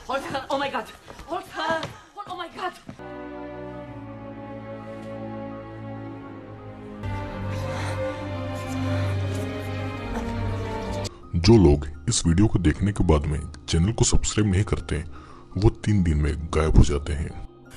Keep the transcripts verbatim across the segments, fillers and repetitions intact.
Holger, oh my God! Holger, oh my God! जो लोग इस वीडियो को देखने के बाद में चैनल को सब्सक्राइब नहीं करते वो तीन दिन में गायब हो जाते हैं।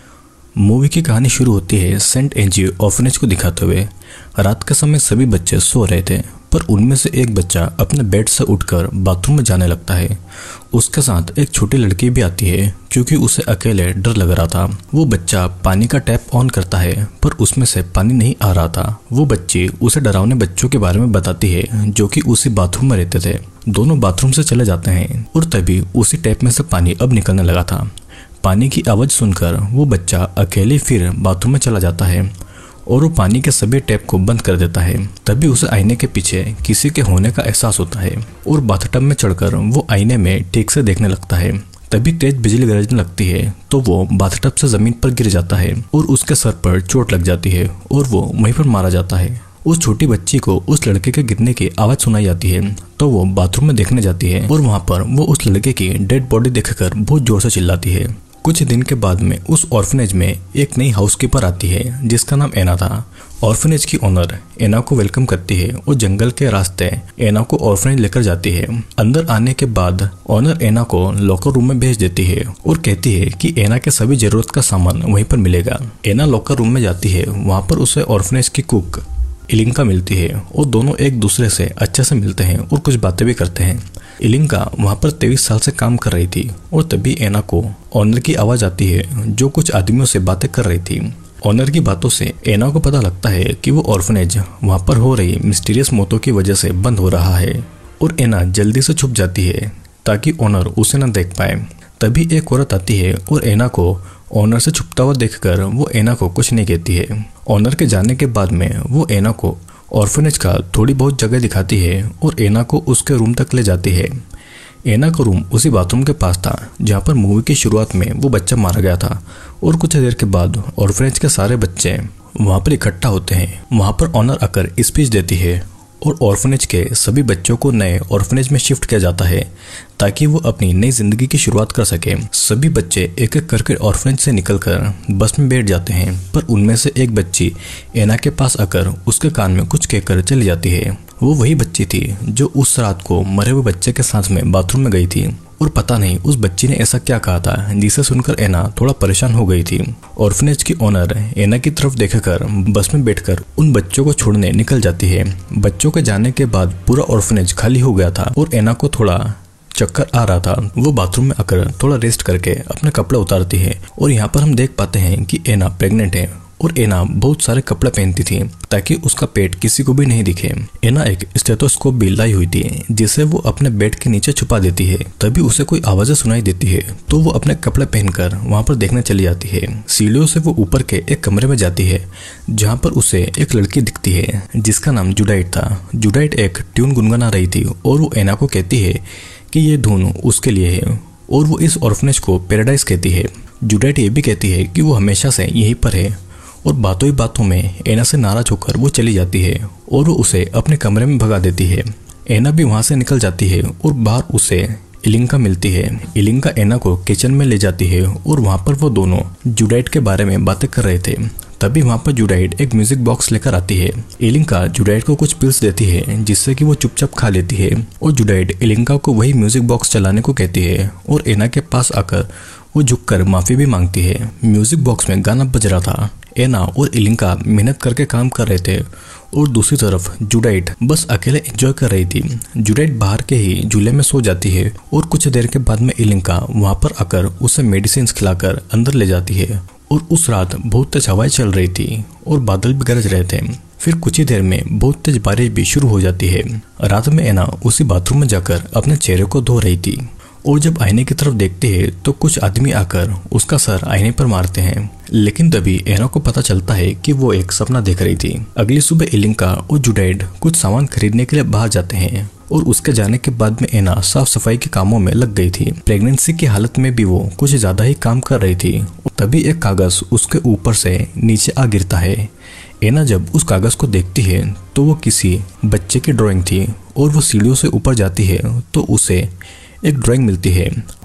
मूवी की कहानी शुरू होती है सेंट एंजी ऑर्फनेज को दिखाते हुए। रात के समय सभी बच्चे सो रहे थे, पर उनमें से एक बच्चा अपने बेड से उठकर बाथरूम में जाने लगता है। उसके साथ एक छोटी लड़की भी आती है, क्योंकि उसे अकेले डर लग रहा था। वो बच्चा पानी का टैप ऑन करता है, पर उसमें से पानी नहीं आ रहा था। वो बच्ची उसे डरावने बच्चों के बारे में बताती है जो कि उसी बाथरूम में रहते थे। दोनों बाथरूम से चले जाते हैं और तभी उसी टैप में से पानी अब निकलने लगा था। पानी की आवाज़ सुनकर वो बच्चा अकेले फिर बाथरूम में चला जाता है और वो पानी के सभी टैप को बंद कर देता है। तभी उसे आईने के पीछे किसी के होने का एहसास होता है और बाथटब में चढ़कर वो आईने में ठीक से देखने लगता है। तभी तेज बिजली गरजने लगती है तो वो बाथटब से जमीन पर गिर जाता है और उसके सर पर चोट लग जाती है और वो वहीं पर मारा जाता है। उस छोटी बच्ची को उस लड़के के गिरने की आवाज़ सुनाई जाती है तो वो बाथरूम में देखने जाती है और वहाँ पर वो उस लड़के की डेड बॉडी देखकर बहुत जोर से चिल्लाती है। कुछ दिन के बाद में उस ऑर्फनेज में एक नई हाउसकीपर आती है जिसका नाम एना था। ऑर्फनेज की ओनर एना को वेलकम करती है और जंगल के रास्ते एना को ऑर्फनेज लेकर जाती है। अंदर आने के बाद ओनर एना को लॉकर रूम में भेज देती है और कहती है कि एना के सभी जरूरत का सामान वहीं पर मिलेगा। एना लॉकर रूम में जाती है, वहाँ पर उसे ऑर्फनेज की कुक इलिंका मिलती है और दोनों एक दूसरे से अच्छे से मिलते हैं और कुछ बातें भी करते हैं। इलिंका वहाँ पर तेईस साल से काम कर रही थी और तभी एना को ऑनर की आवाज़ आती है जो कुछ आदमियों से बातें कर रही थी। ऑनर की बातों से एना को पता लगता है कि वो ऑर्फनेज वहाँ पर हो रही मिस्टीरियस मौतों की वजह से बंद हो रहा है और एना जल्दी से छुप जाती है ताकि ऑनर उसे न देख पाए। तभी एक औरत आती है और एना को ऑनर से छुपता हुआ देखकर वो एना को कुछ नहीं कहती है। ऑनर के जाने के बाद में वो एना को ऑर्फनेज का थोड़ी बहुत जगह दिखाती है और एना को उसके रूम तक ले जाती है। एना का रूम उसी बाथरूम के पास था जहाँ पर मूवी की शुरुआत में वो बच्चा मारा गया था और कुछ देर के बाद ऑर्फनेज के सारे बच्चे वहाँ पर इकट्ठा होते हैं। वहाँ पर ऑनर आकर स्पीच देती है और ऑर्फनेज के सभी बच्चों को नए ऑर्फनेज में शिफ्ट किया जाता है ताकि वो अपनी नई जिंदगी की शुरुआत कर सके। सभी बच्चे एक एक करके ऑर्फनेज से निकलकर बस में बैठ जाते हैं, पर उनमें से एक बच्ची एना के पास आकर उसके कान में कुछ कहकर चली जाती है। वो वही बच्ची थी जो उस रात को मरे हुए बच्चे के साथ में बाथरूम में गई थी और पता नहीं उस बच्ची ने ऐसा क्या कहा था जिसे सुनकर एना थोड़ा परेशान हो गई थी। ऑर्फनेज की ओनर एना की तरफ देखकर बस में बैठकर उन बच्चों को छोड़ने निकल जाती है। बच्चों के जाने के बाद पूरा ऑर्फनेज खाली हो गया था और एना को थोड़ा चक्कर आ रहा था। वो बाथरूम में आकर थोड़ा रेस्ट करके अपने कपड़े उतारती है और यहाँ पर हम देख पाते हैं कि एना प्रेग्नेंट है और एना बहुत सारे कपड़े पहनती थी ताकि उसका पेट किसी को भी नहीं दिखे। एना एक स्टेथोस्कोप भी लाई हुई थी जिसे वो अपने बेड के नीचे छुपा देती है। तभी उसे कोई आवाजें सुनाई देती है तो वो अपने कपड़े पहनकर वहां पर देखने चली जाती है। सीढ़ियों से वो ऊपर के एक कमरे में जाती है जहाँ पर उसे एक लड़की दिखती है जिसका नाम जुडाइट था। जुडाइट एक ट्यून गुनगुना रही थी और वो एना को कहती है कि ये धुन उसके लिए है और वो इस ऑर्फनेज को पैराडाइज कहती है। जुडाइट ये भी कहती है कि वो हमेशा से यहीं पर है और बातों ही बातों में एना से नाराज होकर वो चली जाती है और वो उसे अपने कमरे में भगा देती है। एना भी वहाँ से निकल जाती है और बाहर उसे इलिंका मिलती है। इलिंका एना को किचन में ले जाती है और वहाँ पर वो दोनों जुडाइट के बारे में बातें कर रहे थे। तभी वहाँ पर जुडाइट एक म्यूजिक बॉक्स लेकर आती है। इलिंका जुडाइट को कुछ पिल्स देती है जिससे कि वो चुपचाप खा लेती है और जुडाइट इलिंका को वही म्यूजिक बॉक्स चलाने को कहती है और एना के पास आकर वो झुककर माफी भी मांगती है। म्यूजिक बॉक्स में गाना बज रहा था। एना और इलिंका मेहनत करके काम कर रहे थे और दूसरी तरफ जुडाइट बस अकेले एंजॉय कर रही थी। जुडाइट बाहर के ही झूले में सो जाती है और कुछ देर के बाद में इलिंका वहां पर आकर उसे मेडिसिन खिलाकर अंदर ले जाती है और उस रात बहुत तेज हवाएं चल रही थी और बादल भी गरज रहे थे। फिर कुछ ही देर में बहुत तेज बारिश भी शुरू हो जाती है। रात में एना उसी बाथरूम में जाकर अपने चेहरे को धो रही थी और जब आईने की तरफ देखती है तो कुछ आदमी आकर उसका सर आईने पर मारते हैं, लेकिन तभी एना को पता चलता है कि वो एक सपना देख रही थी। अगली सुबह इलिंका और जुडाइट कुछ सामान खरीदने के लिए बाहर जाते हैं और उसके जाने के बाद में एना साफ सफाई के कामों में लग गई थी। प्रेगनेंसी की हालत में भी वो कुछ ज्यादा ही काम कर रही थी। तभी एक कागज उसके ऊपर से नीचे आ गिरता है। एना जब उस कागज को देखती है तो वो किसी बच्चे की ड्राइंग थी और वो सीढ़ियों से ऊपर जाती है तो उसे एक ड्राइंग मिलती है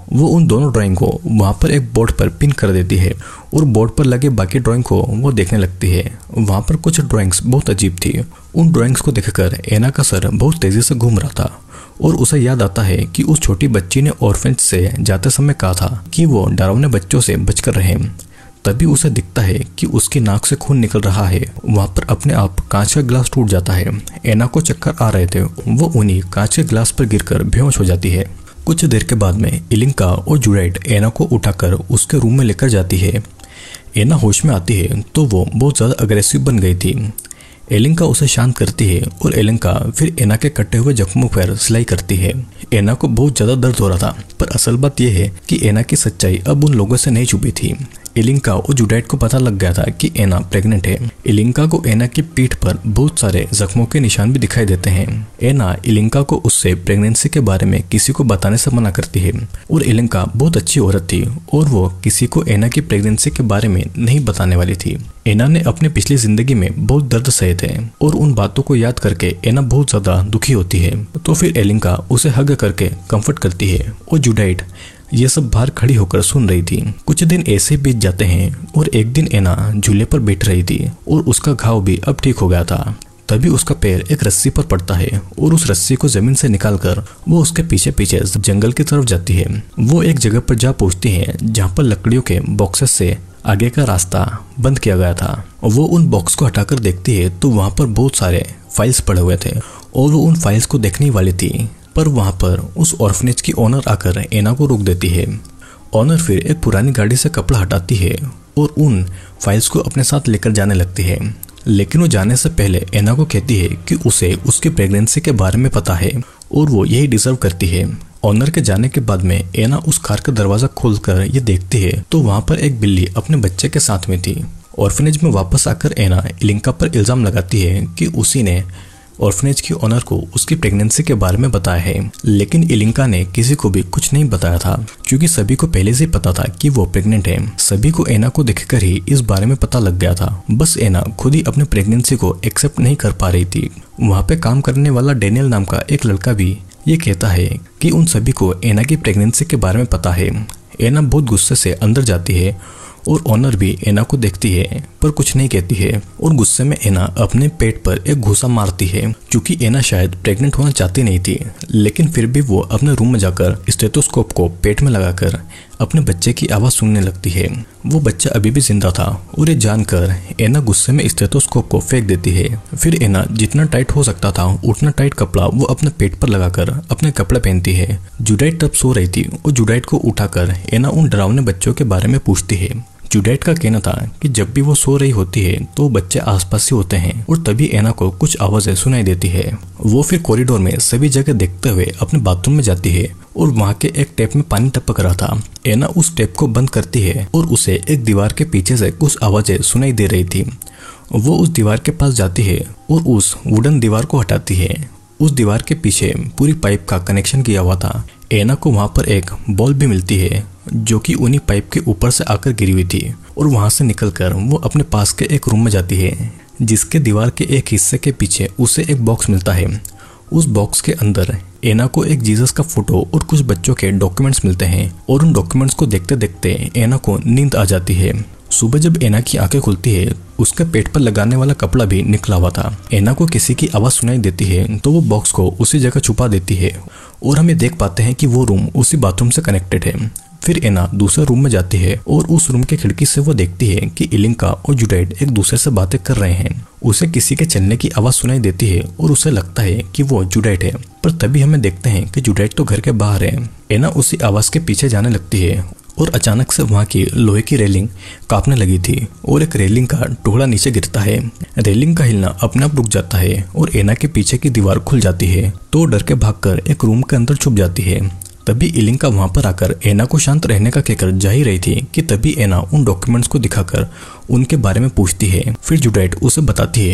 वो उन दोनों ड्राइंग को वहाँ पर एक बोर्ड पर पिन कर देती है और बोर्ड पर लगे बाकी ड्राइंग को वो देखने लगती है। वहाँ पर कुछ ड्राइंग्स बहुत अजीब थी। उन ड्राइंग्स को देखकर एना का सर बहुत तेजी से घूम रहा था और उसे याद आता है कि उस छोटी बच्ची ने ऑर्फेनेज से जाते समय कहा था कि वो डरावने बच्चों से बचकर रहें। तभी उसे दिखता है कि उसकी नाक से खून निकल रहा है। वहाँ पर अपने आप कांच का गिलास टूट जाता है। एना को चक्कर आ रहे थे, वो उन्हीं कांच के गिलास पर गिरकर बेहोश हो जाती है। कुछ देर के बाद में इलिंका और जुडाइट एना को उठाकर उसके रूम में लेकर जाती है। एना होश में आती है तो वो बहुत ज़्यादा अग्रेसिव बन गई थी। एलिंका उसे शांत करती है और एलिंका फिर एना के कटे हुए जख्मों पर सिलाई करती है। एना को बहुत ज़्यादा दर्द हो रहा था, पर असल बात यह है कि एना की सच्चाई अब उन लोगों से नहीं छुपी थी। एलिंका और जुडाइट को पता लग गया था कि एना प्रेग्नेंट है। एलिंका को एना की पीठ पर बहुत सारे जख्मों के निशान भी दिखाई देते हैं। एना एलिंका को उससे प्रेगनेंसी के बारे में किसी को बताने से मना करती है और एलिंका बहुत अच्छी औरत थी और वो किसी को एना की प्रेगनेंसी के बारे में नहीं बताने वाली थी। एना ने अपनी पिछली जिंदगी में बहुत दर्द सहे थे और उन बातों को याद करके एना बहुत ज्यादा दुखी होती है। तो फिर एलिंका उसे हग करके कंफर्ट करती है और जुडाइट ये सब बाहर खड़ी होकर सुन रही थी। कुछ दिन ऐसे बीत जाते हैं और एक दिन एना झूले पर बैठ रही थी और उसका घाव भी अब ठीक हो गया था। तभी उसका पैर एक रस्सी पर पड़ता है और उस रस्सी को जमीन से निकालकर वो उसके पीछे पीछे जंगल की तरफ जाती है। वो एक जगह पर जा पहुंचती है जहाँ पर लकड़ियों के बॉक्सेस से आगे का रास्ता बंद किया गया था। वो उन बॉक्स को हटाकर देखती है तो वहाँ पर बहुत सारे फाइल्स पड़े हुए थे और वो उन फाइल्स को देखने वाली थी, पर वहाँ पर उस ऑर्फनेज की ओनर आकर एना को रोक देती है। ओनर फिर एक पुरानी गाड़ी से कपड़ा हटाती है और उन फाइल्स को अपने साथ लेकर जाने लगती है, लेकिन वो जाने से पहले एना को कहती है कि उसे उसकी प्रेगनेंसी के बारे में पता है और वो यही डिजर्व करती है। ओनर के जाने के बाद में एना उस कार का दरवाजा खोलकर ये देखती है तो वहाँ पर एक बिल्ली अपने बच्चे के साथ में थी। ऑर्फनेज में वापस आकर एना एलिंका पर इल्जाम लगाती है कि उसी ने ऑर्फनेज की ओनर को उसकी प्रेगनेंसी के बारे में बताया है, लेकिन एलिंका ने किसी को भी कुछ नहीं बताया था क्योंकि सभी को पहले से पता था कि वो प्रेग्नेंट है। सभी को एना को देखकर ही इस बारे में पता लग गया था। बस एना खुद ही अपनी प्रेगनेंसी को एक्सेप्ट नहीं कर पा रही थी। वहाँ पे काम करने वाला डेनियल नाम का एक लड़का भी ये कहता है कि उन सभी को एना की प्रेगनेंसी के बारे में पता है। एना बहुत गुस्से से अंदर जाती है और ओनर भी एना को देखती है पर कुछ नहीं कहती है और गुस्से में एना अपने पेट पर एक घूसा मारती है क्योंकि एना शायद प्रेग्नेंट होना चाहती नहीं थी, लेकिन फिर भी वो अपने रूम में जाकर स्टेथोस्कोप को पेट में लगाकर अपने बच्चे की आवाज़ सुनने लगती है। वो बच्चा अभी भी जिंदा था और ये जानकर एना गुस्से में स्टेथोस्कोप को फेंक देती है। फिर एना जितना टाइट हो सकता था उतना टाइट कपड़ा वो अपने पेट पर लगाकर अपने कपड़े पहनती है। जुडाइट तब सो रही थी और जुडाइट को उठाकर एना उन डरावने बच्चों के बारे में पूछती है। जुडाइट का कहना था कि जब भी वो सो रही होती है तो बच्चे आसपास ही होते हैं और तभी एना को कुछ आवाजें सुनाई देती है। वो फिर कॉरिडोर में सभी जगह देखते हुए अपने बाथरूम में जाती है और वहाँ के एक टैप में पानी टपक रहा था। एना उस टैप को बंद करती है और उसे एक दीवार के पीछे से कुछ आवाजें सुनाई दे रही थी। वो उस दीवार के पास जाती है और उस वुडन दीवार को हटाती है। उस दीवार के पीछे पूरी पाइप का कनेक्शन किया हुआ था। एना को वहाँ पर एक बॉल भी मिलती है जो कि उन्हीं पाइप के ऊपर से आकर गिरी हुई थी और वहाँ से निकलकर वो अपने पास के एक रूम में जाती है जिसके दीवार के एक हिस्से के पीछे उसे एक बॉक्स मिलता है। उस बॉक्स के अंदर एना को एक जीसस का फोटो और कुछ बच्चों के डॉक्यूमेंट्स मिलते हैं और उन डॉक्यूमेंट्स को देखते देखते एना को नींद आ जाती है। सुबह जब एना की आंखें खुलती है उसके पेट पर लगाने वाला कपड़ा भी निकला हुआ था। एना को किसी की आवाज़ सुनाई देती है तो वो बॉक्स को उसी जगह छुपा देती है और हम ये देख पाते हैं कि वो रूम उसी बाथरूम से कनेक्टेड है। फिर एना दूसरे रूम में जाती है और उस रूम के खिड़की से वो देखती है कि एलिंका और जुडाइट एक दूसरे से बातें कर रहे हैं। उसे किसी के चलने की आवाज़ सुनाई देती है और उसे लगता है कि वो जुडाइट है, पर तभी हमें देखते हैं कि जुडाइट तो घर के बाहर है। एना उसी आवाज़ के पीछे जाने लगती है और अचानक से वहाँ की लोहे की रेलिंग कांपने लगी थी और एक रेलिंग का टुकड़ा नीचे गिरता है। रेलिंग का हिलना अपने आप रुक जाता है और एना के पीछे की दीवार खुल जाती है तो डर के भागकर एक रूम के अंदर छुप जाती है। तभी एलिंका वहाँ पर आकर एना को शांत रहने का कहकर जा ही रही थी कि तभी एना उन डॉक्यूमेंट्स को दिखाकर उनके बारे में पूछती है। फिर जुडाइट उसे बताती है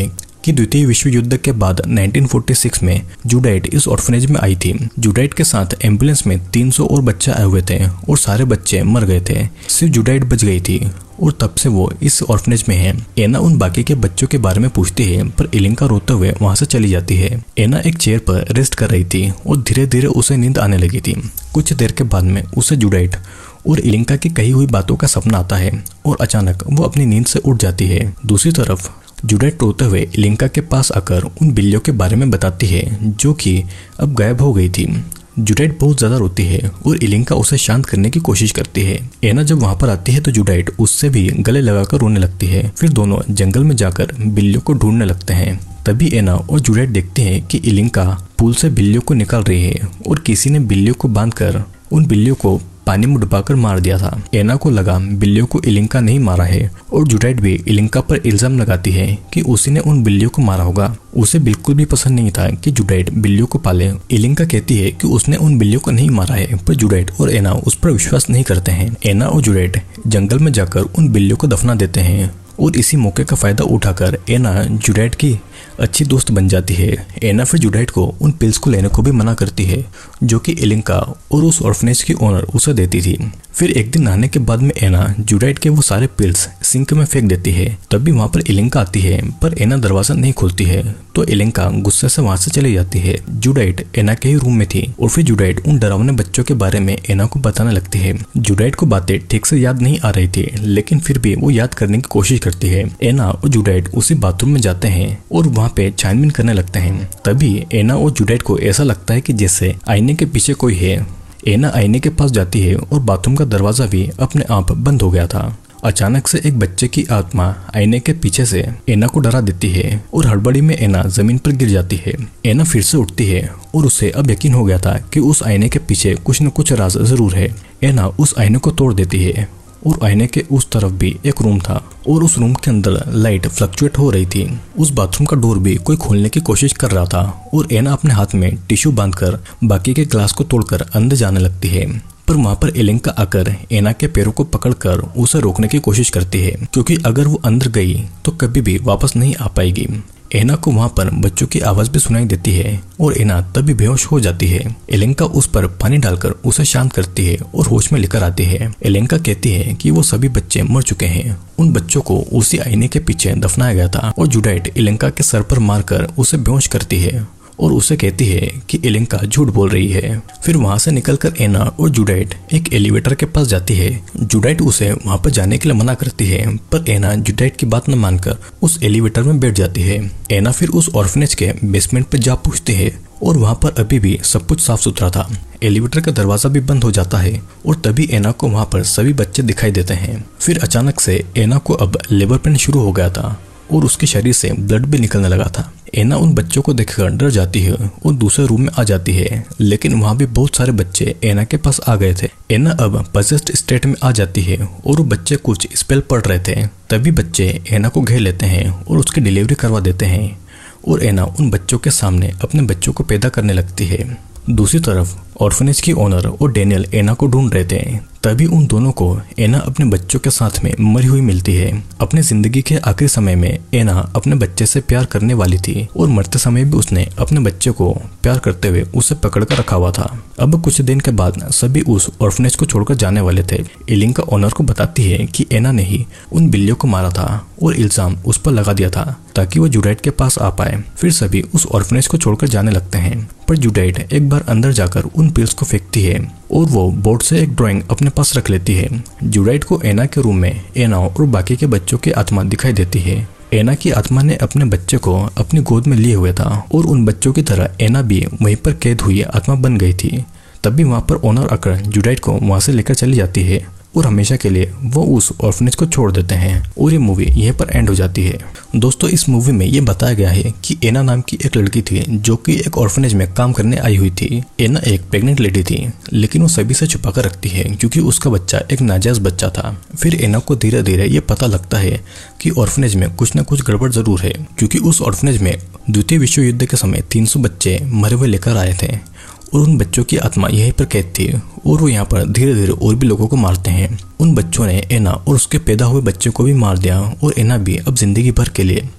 कि द्वितीय विश्व युद्ध के बाद उन्नीस सौ छियालीस में जुडाइट इस ऑर्फनेज में आई थी। जुडाइट के साथ एम्बुलेंस में तीन सौ और बच्चे आए हुए थे और सारे बच्चे मर गए थे, सिर्फ जुडाइट बच गई थी और तब से वो इस ऑर्फनेज में है। एना उन बाकी के बच्चों के बारे में पूछती है पर इलिंका रोते हुए वहां से चली जाती है। एना एक चेयर पर रेस्ट कर रही थी और धीरे धीरे उसे नींद आने लगी थी। कुछ देर के बाद में उसे जुडाइट और इलिंका की कही हुई बातों का सपना आता है और अचानक वो अपनी नींद से उठ जाती है। दूसरी तरफ जुडाइट रोते हुए इलिंका के पास आकर उन बिल्लियों के बारे में बताती है जो कि अब गायब हो गई थी। जुडाइट बहुत ज्यादा रोती है और इलिंका उसे शांत करने की कोशिश करती है। एना जब वहां पर आती है तो जुडाइट उससे भी गले लगाकर रोने लगती है। फिर दोनों जंगल में जाकर बिल्लियों को ढूंढने लगते हैं। तभी एना और जुडाइट देखते हैं कि इलिंका पूल से बिल्लियों को निकाल रही है और किसी ने बिल्लियों को बांधकर उन बिल्लियों को पानी में डुबाकर मार दिया था। एना को लगा बिल्लियों को इलिंका नहीं मारा है और जुडाइट भी इलिंका पर इल्जाम लगाती है कि उसी ने उन बिल्लियों को मारा होगा। उसे बिल्कुल भी पसंद नहीं था कि जुडाइट बिल्लियों को पाले। इलिंका कहती है कि उसने उन बिल्लियों को नहीं मारा है, पर जुडाइट और एना उस पर विश्वास नहीं करते हैं। एना और जुडाइट जंगल में जाकर उन बिल्लियों को दफना देते हैं और इसी मौके का फायदा उठाकर एना जुडाइट की अच्छी दोस्त बन जाती है। एना फिर जुडाइट को उन पिल्स को लेने को भी मना करती है जो कि इलिंका और उस ऑर्फनेज की ओनर उसे देती थी। फिर एक दिन नहाने के बाद में एना जुडाइट के वो सारे पिल्स सिंक में फेंक देती है। तभी वहां पर इलिंका आती है पर एना दरवाजा नहीं खोलती है तो इलिंका गुस्से से वहां से चली जाती है। जुडाइट एना के ही रूम में थी और फिर जुडाइट उन डरावने बच्चों के बारे में एना को बताने लगती है। जुडाइट को बातें ठीक से याद नहीं आ रही थी लेकिन फिर भी वो याद करने की कोशिश करती है। एना और जुडाइट उसी बाथरूम में जाते हैं और वहाँ पे छानबीन करने लगते हैं। तभी एना और जुडाइट को ऐसा लगता है कि जैसे आईने के पीछे कोई है। एना आईने के पास जाती है और बाथरूम का दरवाजा भी अपने आप बंद हो गया था। अचानक से एक बच्चे की आत्मा आईने के पीछे से एना को डरा देती है और हड़बड़ी में एना जमीन पर गिर जाती है। एना फिर से उठती है और उसे अब यकीन हो गया था कि उस आईने के पीछे कुछ न कुछ राज जरूर है। एना उस आईने को तोड़ देती है और आईने के उस तरफ भी एक रूम था और उस रूम के अंदर लाइट फ्लक्चुएट हो रही थी। उस बाथरूम का डोर भी कोई खोलने की कोशिश कर रहा था और एना अपने हाथ में टिश्यू बांधकर बाकी के ग्लास को तोड़कर अंदर जाने लगती है। पर वहां पर इलिंका आकर एना के पैरों को पकड़कर उसे रोकने की कोशिश करती है क्योंकि अगर वो अंदर गई तो कभी भी वापस नहीं आ पाएगी। एना को वहां पर बच्चों की आवाज भी सुनाई देती है और एना तभी बेहोश हो जाती है। इलिंका उस पर पानी डालकर उसे शांत करती है और होश में लेकर आती है। इलिंका कहती है कि वो सभी बच्चे मर चुके हैं। उन बच्चों को उसी आईने के पीछे दफनाया गया था और जुडाइट इलिंका के सर पर मारकर उसे बेहोश करती है और उसे कहती है कि इलिंका झूठ बोल रही है। फिर वहां से निकलकर एना और जुडाइट एक एलिवेटर के पास जाती है। जुडाइट उसे वहां पर जाने के लिए मना करती है पर एना जुडाइट की बात न मानकर उस एलिवेटर में बैठ जाती है। एना फिर उस ऑर्फनेज के बेसमेंट पर जा पूछती है और वहां पर अभी भी सब कुछ साफ सुथरा था। एलिवेटर का दरवाजा भी बंद हो जाता है और तभी एना को वहां पर सभी बच्चे दिखाई देते हैं। फिर अचानक से एना को अब लेबर पेन शुरू हो गया था और उसके शरीर से ब्लड भी निकलने लगा था। एना उन बच्चों को देखकर डर जाती है और दूसरे रूम में आ जाती है लेकिन वहां भी बहुत सारे बच्चे एना के पास आ गए थे। एना अब पजेस्ड स्टेट में आ जाती है और वो बच्चे कुछ स्पेल पढ़ रहे थे। तभी बच्चे एना को घेर लेते हैं और उसकी डिलीवरी करवा देते हैं और एना उन बच्चों के सामने अपने बच्चों को पैदा करने लगती है। दूसरी तरफ ऑर्फनेज की ओनर और डेनियल एना को ढूंढ रहे थे। तभी उन दोनों को एना अपने बच्चों के साथ में मरी हुई मिलती है। अपने जिंदगी के आखिरी समय में एना अपने बच्चे से प्यार करने वाली थी और मरते समय भी उसने अपने बच्चे को प्यार करते हुए उसे पकड़ कर रखा हुआ था। अब कुछ दिन के बाद सभी उस ऑर्फनेज को छोड़कर जाने वाले थे। इलिंका ओनर को बताती है कि एना ने ही उन बिल्लियों को मारा था और इल्जाम उस पर लगा दिया था ताकि वो जुडाइट के पास आ पाए। फिर सभी उस ऑर्फनेज को छोड़कर जाने लगते हैं पर जुडाइट एक बार अंदर जाकर उन पिल्स को फेंकती है और वो बोर्ड से एक ड्राइंग अपने पास रख लेती है। जुडाइट को एना के रूम में एना और बाकी के बच्चों की आत्मा दिखाई देती है। एना की आत्मा ने अपने बच्चे को अपनी गोद में लिए हुए था और उन बच्चों की तरह एना भी वहीं पर कैद हुई आत्मा बन गई थी। तभी वहां पर ओनर आकर जुडाइट को वहां से लेकर चली जाती है और हमेशा के लिए वो उस ऑर्फनेज को छोड़ देते हैं और ये मूवी यहीं पर एंड हो जाती है। दोस्तों इस मूवी में ये बताया गया है कि एना नाम की एक लड़की थी जो कि एक ऑर्फनेज में काम करने आई हुई थी। एना एक प्रेग्नेंट लेडी थी लेकिन वो सभी से छुपा कर रखती है क्योंकि उसका बच्चा एक नाजायज बच्चा था। फिर एना को धीरे धीरे ये पता लगता है कि ऑर्फनेज में कुछ न कुछ गड़बड़ जरूर है क्योंकि उस ऑर्फनेज में द्वितीय विश्व युद्ध के समय तीन सौ बच्चे मरे हुए लेकर आए थे और उन बच्चों की आत्मा यहीं पर कैद थी और वो यहाँ पर धीरे धीरे और भी लोगों को मारते हैं। उन बच्चों ने एना और उसके पैदा हुए बच्चे को भी मार दिया और एना भी अब जिंदगी भर के लिए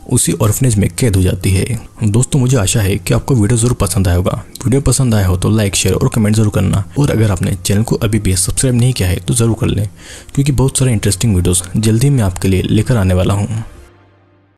उसी ऑर्फनेज में कैद हो जाती है। दोस्तों मुझे आशा है कि आपको वीडियो जरूर पसंद आया होगा। वीडियो पसंद आया हो तो लाइक शेयर और कमेंट जरूर करना, और अगर आपने चैनल को अभी भी सब्सक्राइब नहीं किया है तो जरूर कर लें, क्योंकि बहुत सारे इंटरेस्टिंग वीडियोस जल्दी मैं आपके लिए लेकर आने वाला हूँ।